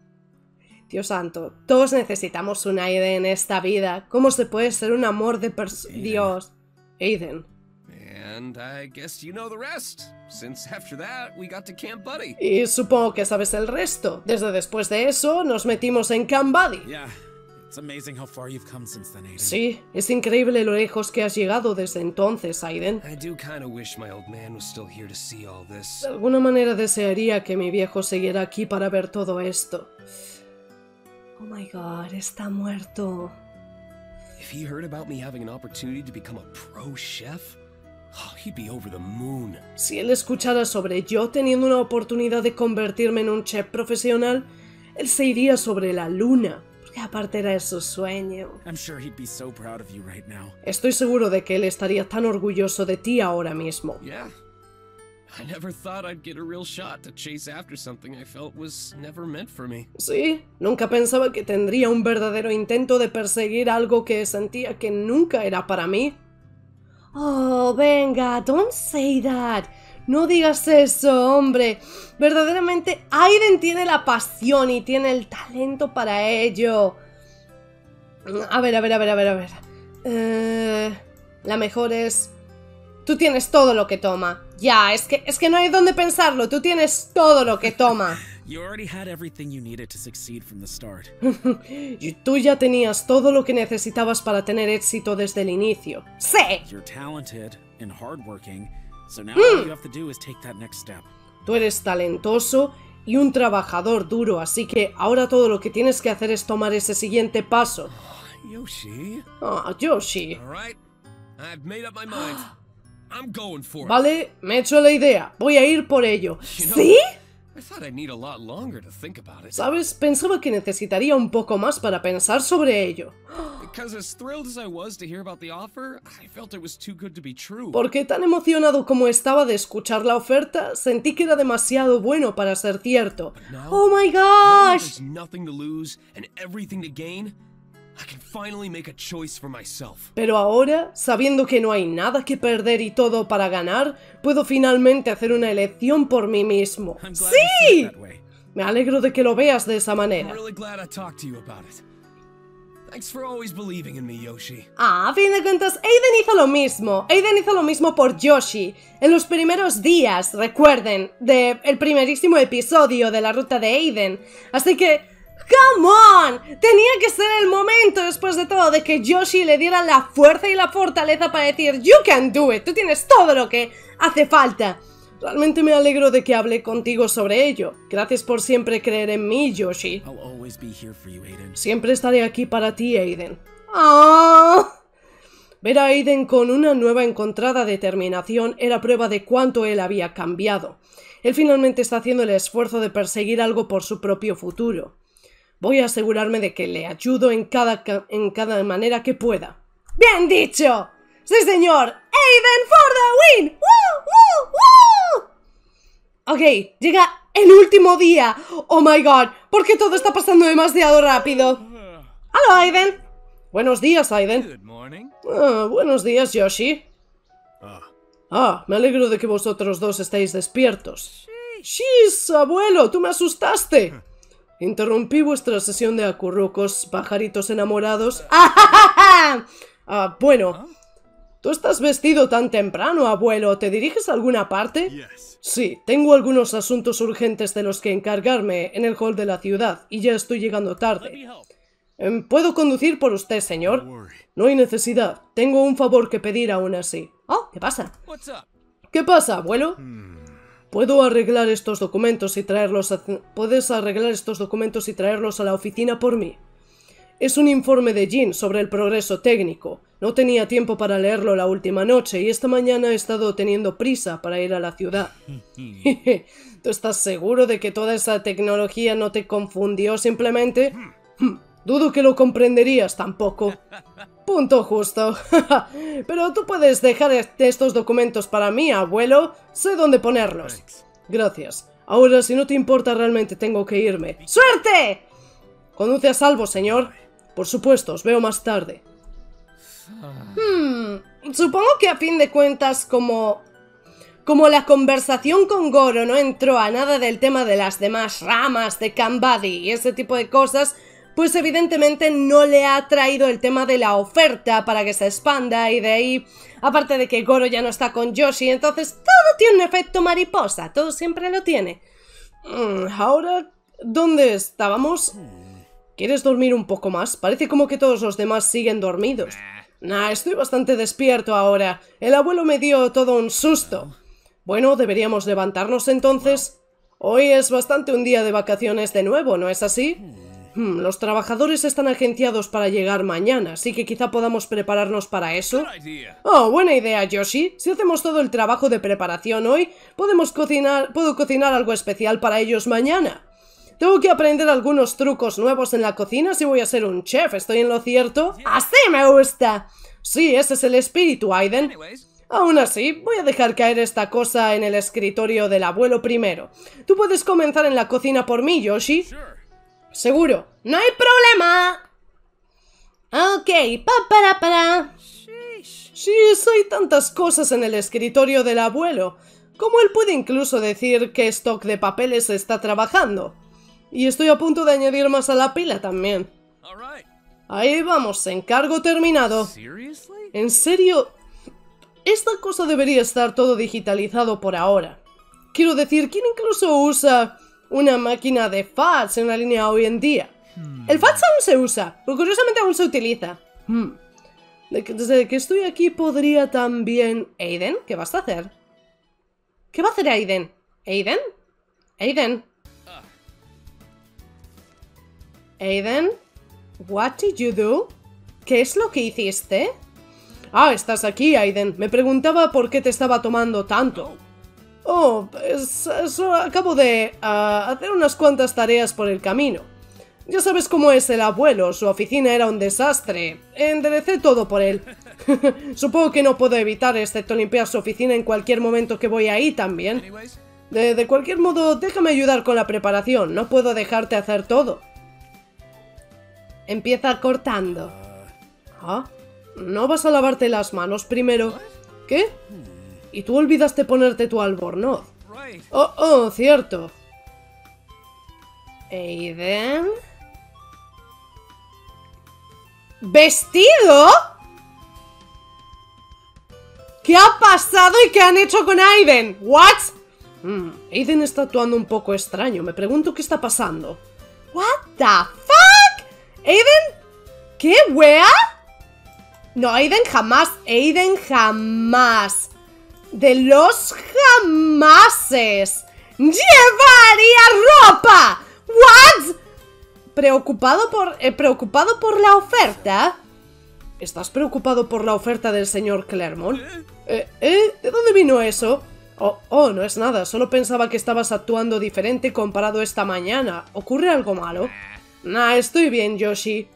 Dios santo, todos necesitamos un Aiden en esta vida. ¿Cómo se puede ser un amor de pers- Dios? Aiden. And I guess you know the rest, since after that we got to Camp Buddy. Y supongo que sabes el resto. Desde después de eso, nos metimos en Camp Buddy. Yeah, it's amazing how far you've come since then, Aiden. Sí, es increíble lo lejos que has llegado desde entonces, Aiden. I do kind of wish my old man was still here to see all this. De alguna manera desearía que mi viejo siguiera aquí para ver todo esto. Oh my god, está muerto. If he heard about me having an opportunity to become a pro chef, oh, he'd be over the moon. Si él escuchara sobre yo teniendo una oportunidad de convertirme en un chef profesional, él se iría sobre la luna, porque aparte era su sueño. I'm sure he'd be so proud of you right now. Estoy seguro de que él estaría tan orgulloso de ti ahora mismo. Yeah. I never thought I'd get a real shot to chase after something I felt was never meant for me. Sí, nunca pensaba que tendría un verdadero intento de perseguir algo que sentía que nunca era para mí. Oh, venga, don't say that. No digas eso, hombre. Verdaderamente, Aiden tiene la pasión y tiene el talento para ello. A ver, a ver, a ver, a ver, a ver. Eh, la mejor es... Tú tienes todo lo que toma. Ya, es que, es que no hay dónde pensarlo. Tú tienes todo lo que toma. You already had everything you needed to succeed from the start. Y tú ya tenías todo lo que necesitabas para tener éxito desde el inicio. ¡Sí! You're talented and hardworking, so now all you have to do is take that next step. Tú eres talentoso y un trabajador duro, así que ahora todo lo que tienes que hacer es tomar ese siguiente paso. Yoshi. Ah, Yoshi. All right. I've made up my mind. I'm going for it. Vale, me he hecho la idea. Voy a ir por ello. You know, ¿Sí? I thought I'd need a lot longer to think about it. ¿Sabes? Pensaba que necesitaría un poco más para pensar sobre ello. Because as thrilled as I was to hear about the offer, I felt it was too good to be true. Porque tan emocionado como estaba de escuchar la oferta, sentí que era demasiado bueno para ser cierto. now, ¡Oh my Knowing that gosh! there's nothing to lose and everything to gain, I can finally make a choice for myself. Pero ahora, sabiendo que no hay nada que perder y todo para ganar, puedo finalmente hacer una elección por mí mismo. I'm glad you see ¡Sí! it that way. Me alegro de que lo veas de esa I'm manera. really glad I talked to you about it. Thanks for always believing in me, Yoshi. Ah, a fin de cuentas, Aiden hizo lo mismo. Aiden hizo lo mismo por Yoshi. En los primeros días, recuerden, del primerísimo episodio de la ruta de Aiden. Así que... ¡Come on! Tenía que ser el momento, después de todo, de que Yoshi le diera la fuerza y la fortaleza para decir You can do it, tú tienes todo lo que hace falta. Realmente me alegro de que hablé contigo sobre ello. Gracias por siempre creer en mí, Yoshi. I'll always be here for you, Aiden. Siempre estaré aquí para ti, Aiden. ¡Ah! Ver a Aiden con una nueva encontrada determinación era prueba de cuánto él había cambiado. Él finalmente está haciendo el esfuerzo de perseguir algo por su propio futuro. Voy a asegurarme de que le ayudo en cada, en cada manera que pueda. ¡Bien dicho! ¡Sí, señor! ¡Aiden for the win! ¡Woo, woo, woo! Ok, llega el último día. ¡Oh, my God! ¿Por qué todo está pasando demasiado rápido? ¡Hola, Aiden! Buenos días, Aiden. Good morning. Ah, buenos días, Yoshi. Ah, Ah, me alegro de que vosotros dos estéis despiertos. ¡Shis, abuelo! ¡Tú me asustaste! Interrumpí vuestra sesión de acurrucos, pajaritos enamorados. ¡Ah, ah, bueno, tú estás vestido tan temprano, abuelo. ¿Te diriges a alguna parte? yes. Sí, tengo algunos asuntos urgentes de los que encargarme en el hall de la ciudad y ya estoy llegando Let me tarde. help. Em, ¿Puedo conducir por usted, Don't señor? worry. No hay necesidad. Tengo un favor que pedir aún así. Oh, ¿qué pasa? What's up? ¿Qué pasa, abuelo? Puedo arreglar estos documentos y traerlos a... Puedes arreglar estos documentos y traerlos a la oficina por mí. Es un informe de Jin sobre el progreso técnico. No tenía tiempo para leerlo la última noche y esta mañana he estado teniendo prisa para ir a la ciudad. ¿Tú estás seguro de que toda esa tecnología no te confundió simplemente? Hmm, dudo que lo comprenderías tampoco. Punto justo. Pero tú puedes dejar estos documentos para mí, abuelo. Sé dónde ponerlos. Thanks. Gracias. Ahora, si no te importa, realmente tengo que irme. ¡Suerte! Conduce a salvo, señor. Por supuesto, os veo más tarde. Hmm, supongo que a fin de cuentas, como... Como la conversación con Goro no entró a nada del tema de las demás ramas de Kanbadi y ese tipo de cosas, pues evidentemente no le ha traído el tema de la oferta para que se expanda y de ahí, aparte de que Goro ya no está con Yoshi, entonces todo tiene un efecto mariposa, todo siempre lo tiene. Mm, ahora, ¿dónde estábamos? ¿Quieres dormir un poco más? Parece como que todos los demás siguen dormidos. Nah, estoy bastante despierto ahora. El abuelo me dio todo un susto. Bueno, deberíamos levantarnos entonces. Hoy es bastante un día de vacaciones de nuevo, ¿no es así? Hmm, los trabajadores están agenciados para llegar mañana, así que quizá podamos prepararnos para eso. Good idea. Oh, buena idea, Yoshi. Si hacemos todo el trabajo de preparación hoy, podemos cocinar, puedo cocinar algo especial para ellos mañana. Tengo que aprender algunos trucos nuevos en la cocina si voy a ser un chef, ¿estoy en lo cierto? ¡Así me gusta! Sí, ese es el espíritu, Aiden. Anyways, Aún así, voy a dejar caer esta cosa en el escritorio del abuelo primero. Tú puedes comenzar en la cocina por mí, Yoshi. Sure. Seguro. ¡No hay problema! Ok, pa para para. Sí, hay tantas cosas en el escritorio del abuelo. Como él puede incluso decir qué stock de papeles está trabajando. Y estoy a punto de añadir más a la pila también. all right. Ahí vamos, encargo terminado. Seriously? ¿En serio? Esta cosa debería estar todo digitalizado por ahora. Quiero decir, ¿quién incluso usa una máquina de fax en la línea hoy en día. El fax aún se usa, pero curiosamente aún se utiliza. Hmm. Desde que estoy aquí podría también... ¿Aiden? ¿Qué vas a hacer? ¿Qué va a hacer Aiden? ¿Aiden? ¿Aiden? ¿Aiden? What did you do? ¿Qué es lo que hiciste? Ah, estás aquí, Aiden. Me preguntaba por qué te estaba tomando tanto. Oh, pues eso, acabo de uh, hacer unas cuantas tareas por el camino. Ya sabes cómo es el abuelo, su oficina era un desastre. Enderecé todo por él. Supongo que no puedo evitar, excepto limpiar su oficina en cualquier momento que voy ahí también. De, de cualquier modo, déjame ayudar con la preparación. No puedo dejarte hacer todo. Empieza cortando. ¿Ah? ¿No vas a lavarte las manos primero? ¿Qué? Y tú olvidaste ponerte tu albornoz. Oh, oh, cierto. Aiden... ¿Vestido? ¿Qué ha pasado y qué han hecho con Aiden? ¿What? Mm, Aiden está actuando un poco extraño. Me pregunto qué está pasando. ¿What the fuck? ¿Aiden? ¿Qué wea? No, Aiden jamás. Aiden jamás. De los jamases. ¡Llevaría ropa! ¿What? ¿Preocupado por, eh, preocupado por la oferta? ¿Estás preocupado por la oferta del señor Claremont? Eh, ¿eh? ¿De dónde vino eso? Oh, oh, no es nada. Solo pensaba que estabas actuando diferente comparado esta mañana. ¿Ocurre algo malo? Nah, estoy bien, Yoshi.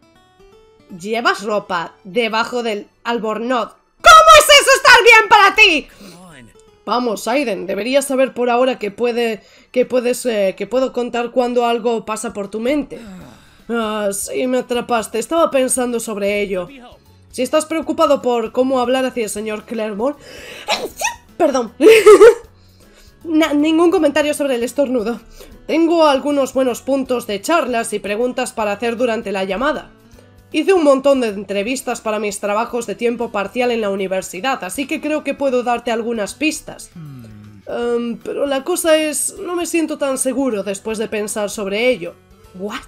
¿Llevas ropa debajo del albornoz? ¿Cómo es eso estar bien para ti? Vamos, Aiden, deberías saber por ahora que puede, que puedes, eh, que puedo contar cuando algo pasa por tu mente. Ah, sí, me atrapaste. Estaba pensando sobre ello. Si estás preocupado por cómo hablar hacia el señor Claremont... Perdón. Na, ningún comentario sobre el estornudo. Tengo algunos buenos puntos de charlas y preguntas para hacer durante la llamada. Hice un montón de entrevistas para mis trabajos de tiempo parcial en la universidad, así que creo que puedo darte algunas pistas. Um, pero la cosa es... no me siento tan seguro después de pensar sobre ello. ¿What?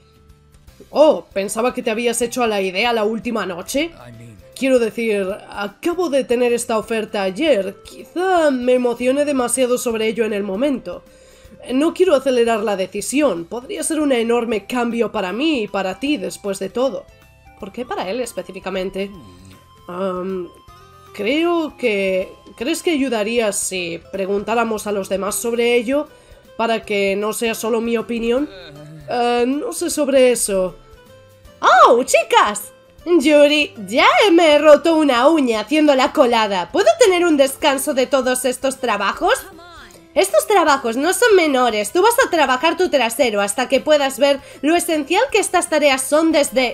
Oh, pensaba que te habías hecho a la idea la última noche. Quiero decir, acabo de tener esta oferta ayer. Quizá me emocioné demasiado sobre ello en el momento. No quiero acelerar la decisión. Podría ser un enorme cambio para mí y para ti después de todo. ¿Por qué para él específicamente? Um, creo que... ¿Crees que ayudaría si preguntáramos a los demás sobre ello? Para que no sea solo mi opinión. Uh, no sé sobre eso. ¡Oh, chicas! Yuri, ya me he roto una uña haciendo la colada. ¿Puedo tener un descanso de todos estos trabajos? Estos trabajos no son menores. Tú vas a trabajar tu trasero hasta que puedas ver lo esencial que estas tareas son desde...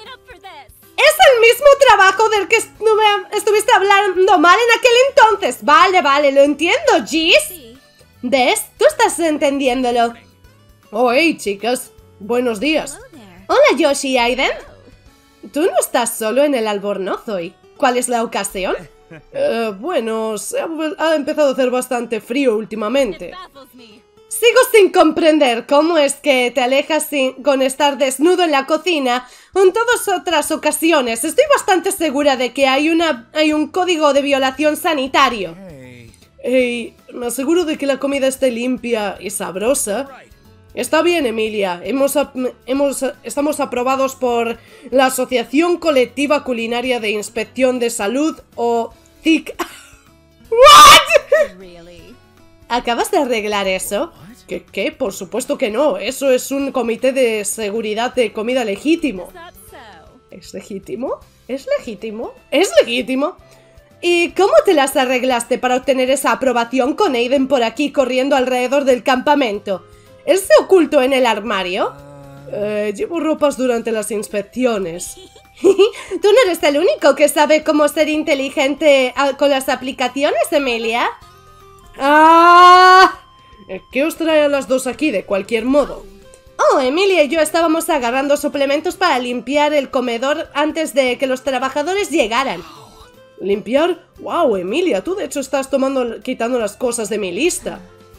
¡Es el mismo trabajo del que estuve, estuviste hablando mal en aquel entonces! Vale, vale, lo entiendo, Gis. ¿Ves? Tú estás entendiéndolo. Oh, hey, chicas. Buenos días. Hola, Yoshi y Aiden. Tú no estás solo en el albornoz hoy. ¿Cuál es la ocasión? Uh, bueno, se ha, ha empezado a hacer bastante frío últimamente. Sigo sin comprender cómo es que te alejas sin, con estar desnudo en la cocina en todas otras ocasiones. Estoy bastante segura de que hay, una, hay un código de violación sanitario. Hey, me aseguro de que la comida esté limpia y sabrosa. Está bien, Emilia. Hemos, hemos, estamos aprobados por la Asociación Colectiva Culinaria de Inspección de Salud, o C I C. ¿What? ¿Acabas de arreglar eso? ¿Qué, qué? Por supuesto que no. Eso es un comité de seguridad de comida legítimo. ¿Es legítimo? ¿Es legítimo? ¿Es legítimo? ¿Y cómo te las arreglaste para obtener esa aprobación con Aiden por aquí corriendo alrededor del campamento? ¿Él se ocultó en el armario? Eh, llevo ropas durante las inspecciones. ¿Tú no eres el único que sabe cómo ser inteligente con las aplicaciones, Emilia? ¡Ah! ¿Qué os trae a las dos aquí, de cualquier modo? Oh, Emilia y yo estábamos agarrando suplementos para limpiar el comedor antes de que los trabajadores llegaran. ¿Limpiar? ¡Wow, Emilia! Tú de hecho estás tomando, quitando las cosas de mi lista.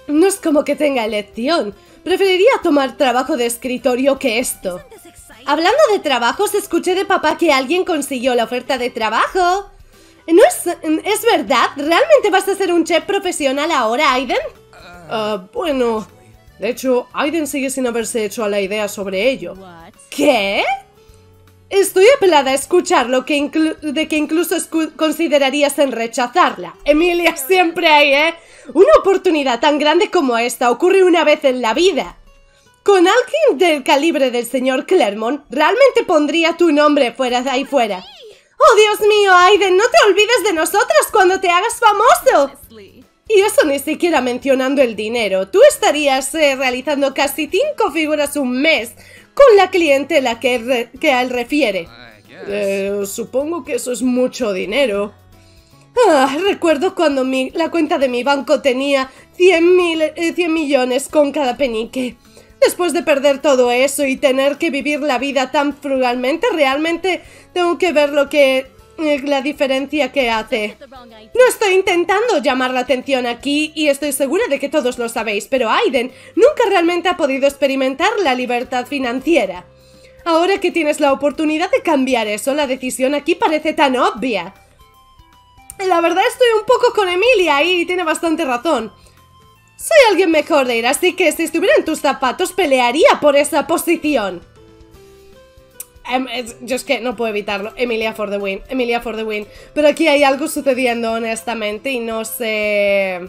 No es como que tenga elección. Preferiría tomar trabajo de escritorio que esto. Hablando de trabajos, escuché de papá que alguien consiguió la oferta de trabajo. ¿No es, es verdad? ¿Realmente vas a ser un chef profesional ahora, Aiden? Uh, bueno, de hecho, Aiden sigue sin haberse hecho a la idea sobre ello. ¿Qué? Estoy apelada a escuchar lo que de que incluso considerarías en rechazarla. Emilia, siempre hay, ¿eh? Una oportunidad tan grande como esta ocurre una vez en la vida. Con alguien del calibre del señor Claremont, realmente pondría tu nombre fuera de ahí fuera. ¡Oh, Dios mío, Aiden! ¡No te olvides de nosotros cuando te hagas famoso! Y eso ni siquiera mencionando el dinero. Tú estarías eh, realizando casi cinco figuras un mes con la clientela que, re que a él refiere. Eh, supongo que eso es mucho dinero. Ah, recuerdo cuando mi, la cuenta de mi banco tenía cien millones con cada penique. Después de perder todo eso y tener que vivir la vida tan frugalmente, realmente tengo que ver lo que... Eh, la diferencia que hace. No estoy intentando llamar la atención aquí y estoy segura de que todos lo sabéis, pero Aiden nunca realmente ha podido experimentar la libertad financiera. Ahora que tienes la oportunidad de cambiar eso, la decisión aquí parece tan obvia. La verdad estoy un poco con Emilia y tiene bastante razón. Soy alguien mejor de ir, así que si estuviera en tus zapatos pelearía por esa posición. Um, yo es que no puedo evitarlo. Emilia for the win, Emilia for the win. Pero aquí hay algo sucediendo, honestamente, y no sé...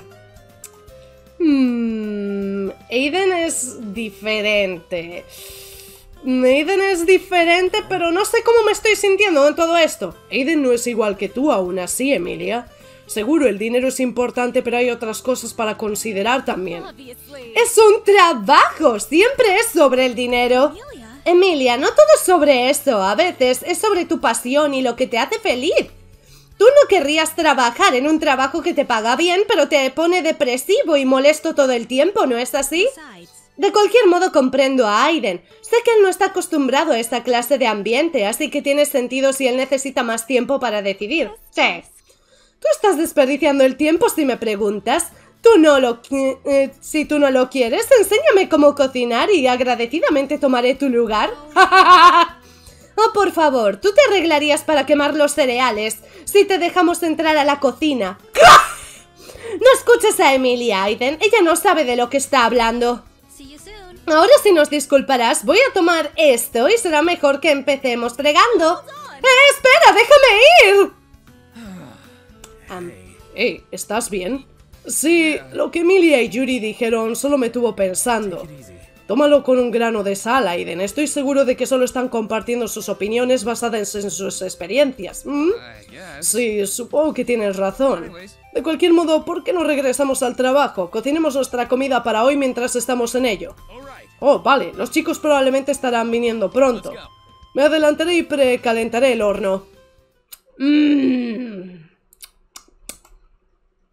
Hmm, Aiden es diferente. Aiden es diferente, pero no sé cómo me estoy sintiendo en todo esto. Aiden no es igual que tú, aún así, Emilia. Seguro el dinero es importante, pero hay otras cosas para considerar también. ¡Es un trabajo! Siempre es sobre el dinero. Emilia, no todo es sobre eso, a veces es sobre tu pasión y lo que te hace feliz. Tú no querrías trabajar en un trabajo que te paga bien, pero te pone depresivo y molesto todo el tiempo, ¿no es así? De cualquier modo comprendo a Aiden. Sé que él no está acostumbrado a esta clase de ambiente, así que tiene sentido si él necesita más tiempo para decidir. Sí. Tú estás desperdiciando el tiempo si me preguntas. Tú no lo... Eh, si tú no lo quieres, enséñame cómo cocinar y agradecidamente tomaré tu lugar. Oh, por favor, ¿tú te arreglarías para quemar los cereales si te dejamos entrar a la cocina? No escuches a Emilia, Aiden. Ella no sabe de lo que está hablando. Ahora si nos disculparás, voy a tomar esto y será mejor que empecemos fregando. ¡Eh, espera! ¡Déjame ir! Um, hey, ¿estás bien? Sí, lo que Emilia y Yuri dijeron solo me tuvo pensando. Tómalo con un grano de sal, Aiden. Estoy seguro de que solo están compartiendo sus opiniones basadas en sus experiencias. ¿Mm? Sí, supongo que tienes razón. De cualquier modo, ¿por qué no regresamos al trabajo? Cocinemos nuestra comida para hoy mientras estamos en ello. Oh, vale, los chicos probablemente estarán viniendo pronto. Me adelantaré y precalentaré el horno. Mmm...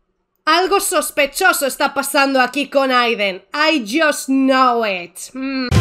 Algo sospechoso está pasando aquí con Aiden. I just know it. Mm.